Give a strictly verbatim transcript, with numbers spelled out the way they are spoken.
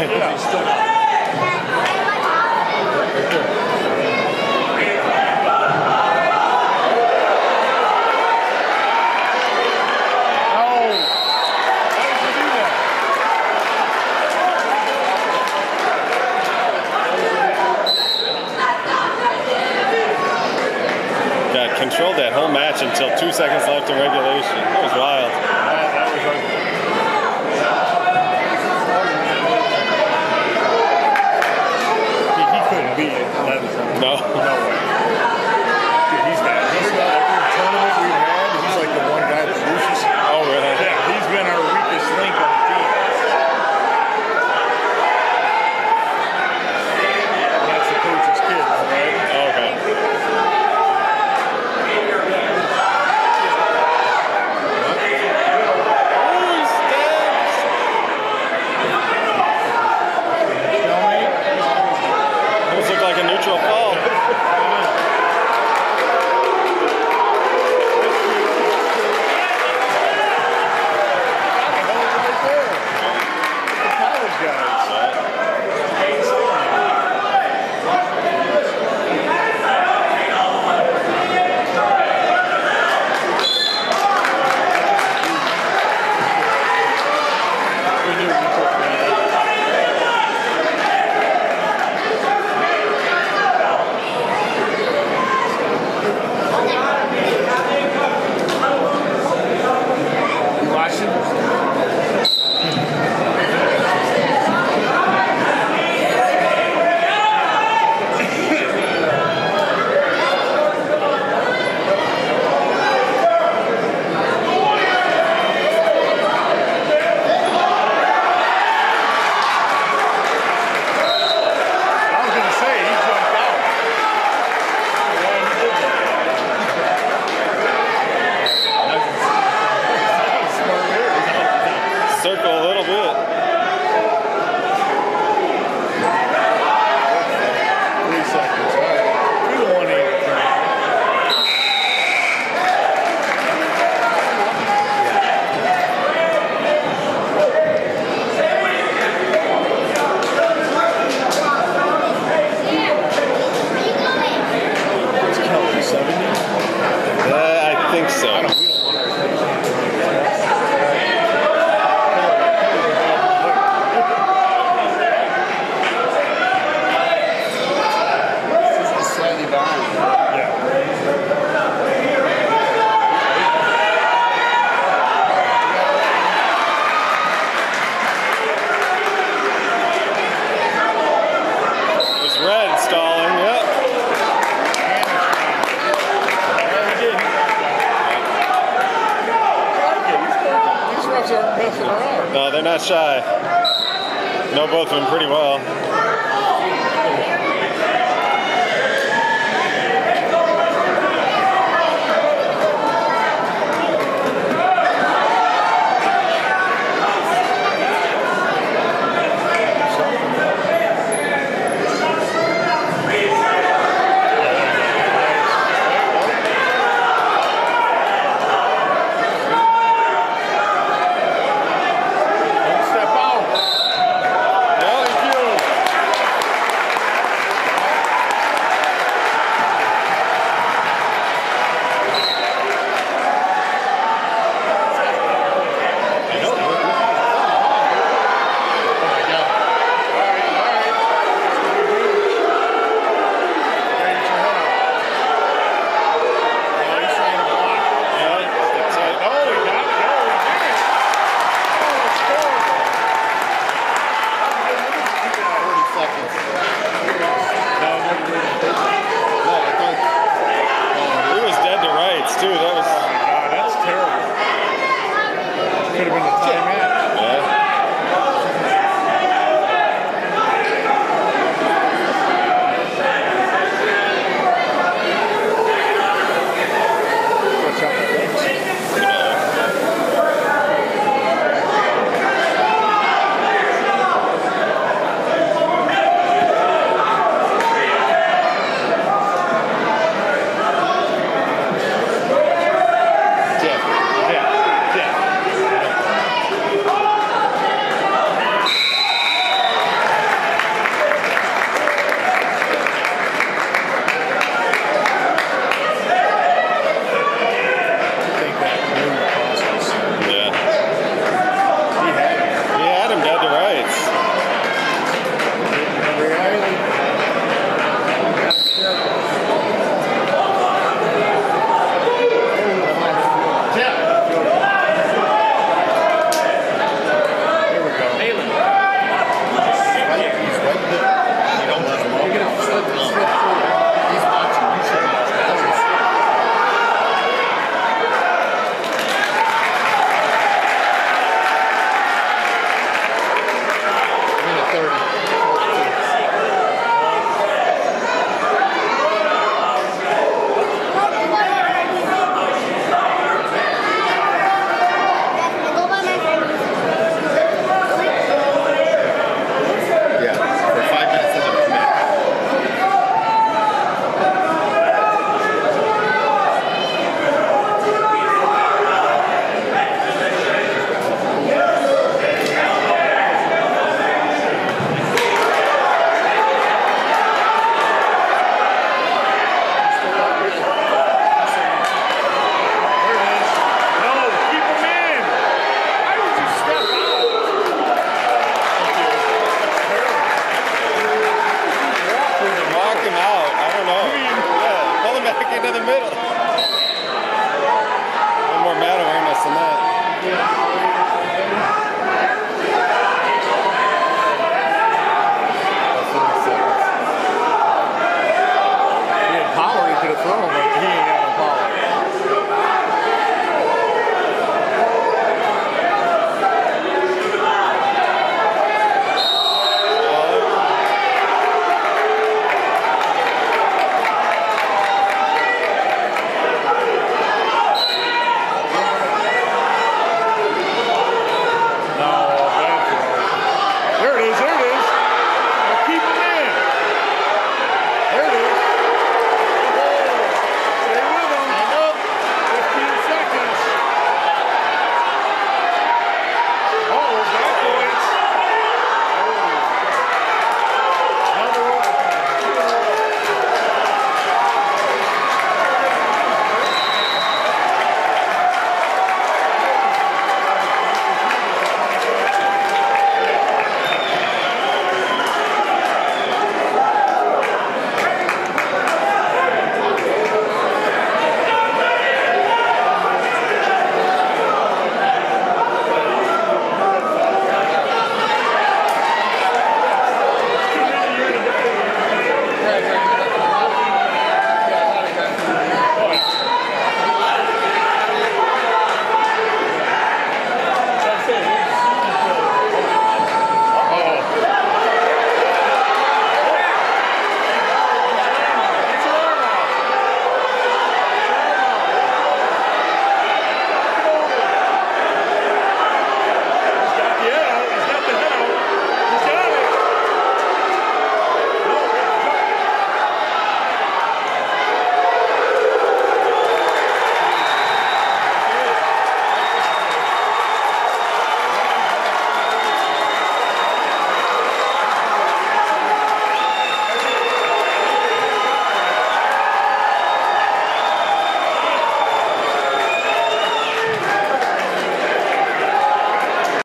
Controlled that whole match until two seconds left in regulation. It was wild. That, that was ugly. He, he couldn't beat it. No. No way. Dude, he's got, he's got every tournament we've had, he's like the one guy that loses. Oh, really? Yeah, he's been our weakest link on the team. And that's the coach's kids, right? Oh, okay. Like a neutral call. No, they're not shy. Know both of them pretty well. into the middle. No more mat awareness than that. He had power, he could have thrown, but he ain't got no power. There it is.